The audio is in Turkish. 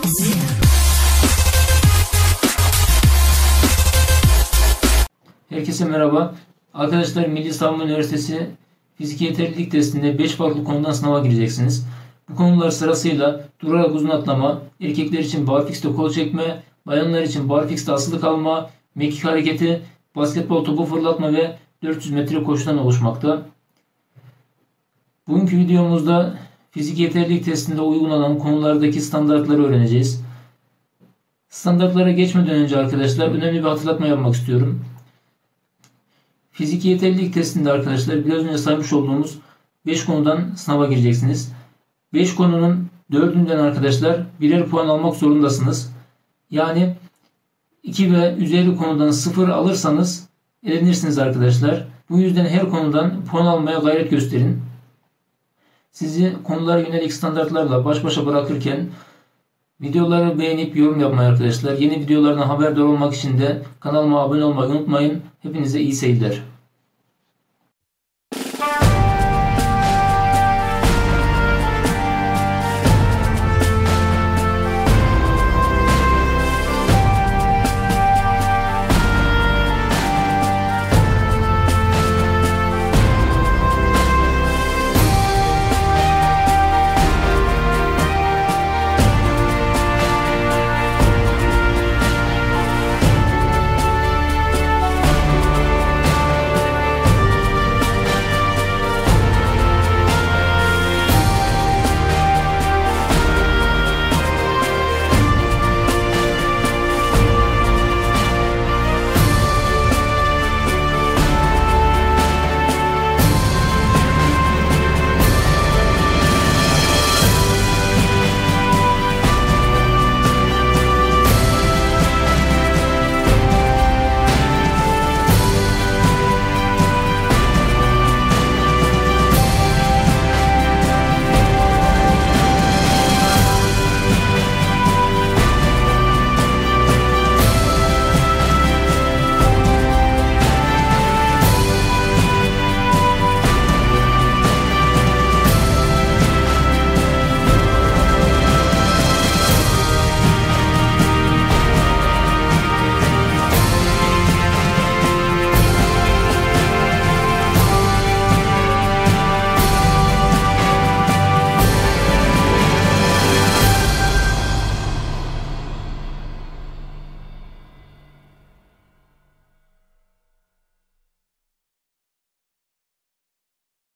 Herkese merhaba. Arkadaşlar, Milli Savunma Üniversitesi Fizik Yeterlilik Testinde 5 farklı konudan sınava gireceksiniz. Bu konular sırasıyla durarak uzun atlama, erkekler için barfix'te kol çekme, bayanlar için barfix'te asılı kalma, mekik hareketi, basketbol topu fırlatma ve 400 metre koşudan oluşmakta. Bugünkü videomuzda fizik yeterlilik testinde uygulanan konulardaki standartları öğreneceğiz. Standartlara geçmeden önce arkadaşlar önemli bir hatırlatma yapmak istiyorum. Fiziki yeterlilik testinde arkadaşlar biraz önce saymış olduğumuz 5 konudan sınava gireceksiniz. 5 konunun 4'ünden arkadaşlar birer puan almak zorundasınız. Yani 2 ve üzeri konudan 0 alırsanız elenirsiniz arkadaşlar. Bu yüzden her konudan puan almaya gayret gösterin. Sizi konulara yönelik standartlarla baş başa bırakırken videoları beğenip yorum yapmayı arkadaşlar. Yeni videolardan haberdar olmak için de kanalıma abone olmayı unutmayın. Hepinize iyi seyirler.